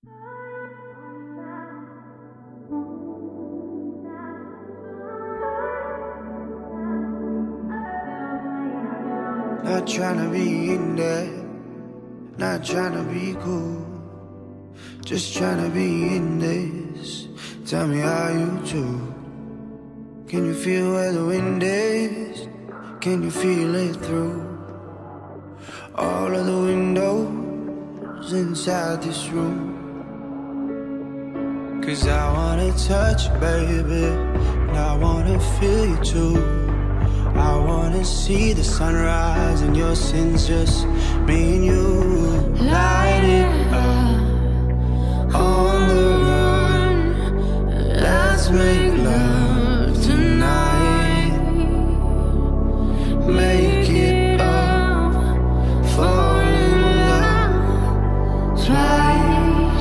Not tryna be in there, not tryna be cool, just tryna be in this. Tell me how you do. Can you feel where the wind is? Can you feel it through all of the windows inside this room? 'Cause I wanna touch you, baby, and I wanna feel you too. I wanna see the sunrise and your sins, just me and you. Light it up on the run. Let's make love tonight. Make it up, fall in love twice.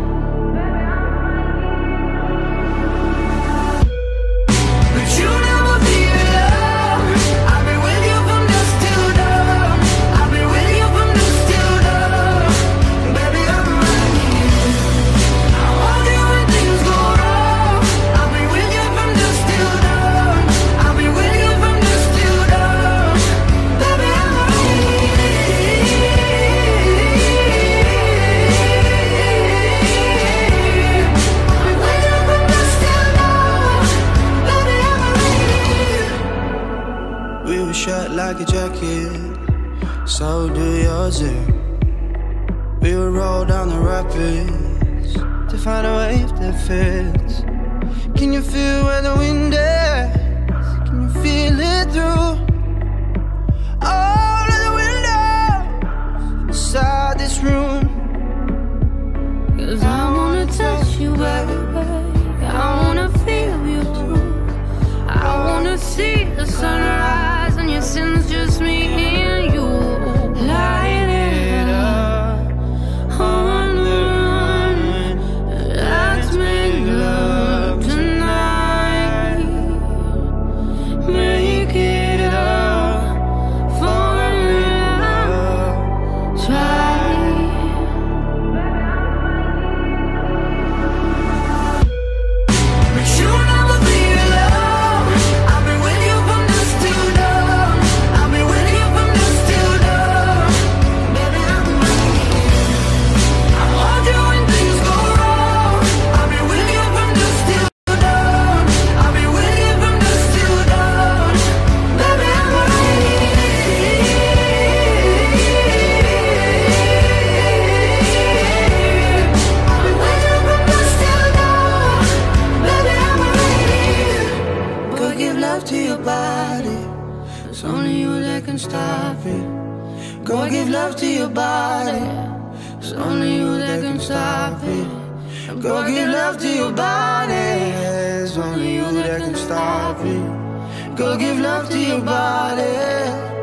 But you never be alone. I've been with you from dusk till dawn. I've been with you from dusk till dawn. Baby, I'm right here. I want you when things go wrong. I've been with you from dusk till dawn. I've been with you from dusk till dawn. Baby, I'm right here. I've been with you from dusk till dawn. Baby, I'm right here. We were shut like a jacket, so do yours. We would roll down the rapids to find a wave that fits. Can you feel where the wind is? Can you feel it through all of the windows inside this room? 'Cause I wanna touch you, baby. I wanna feel you too. I wanna see the sunrise and your sins, just me and you. Light it up on the run. Let's make love tonight. Make it up, fall in love twice. But you never be alone. I've been with you from dusk till dawn. I've been with you from dusk till dawn. Baby, I'm right here. I want you when things go wrong. I've been with you from dusk till dawn. I've been with you from dusk till dawn. Baby, I'm right here. I've been with you from dusk till dawn. Baby, I'm right here. Go give love to your body, It's only you that can stop it. go give love to your body, It's only you that can stop it. go give love to your body. It's only you that can stop it. Go give love to your body.